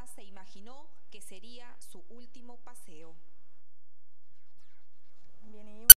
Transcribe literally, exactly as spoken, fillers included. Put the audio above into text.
jamás se imaginó que sería su último paseo. Bien, y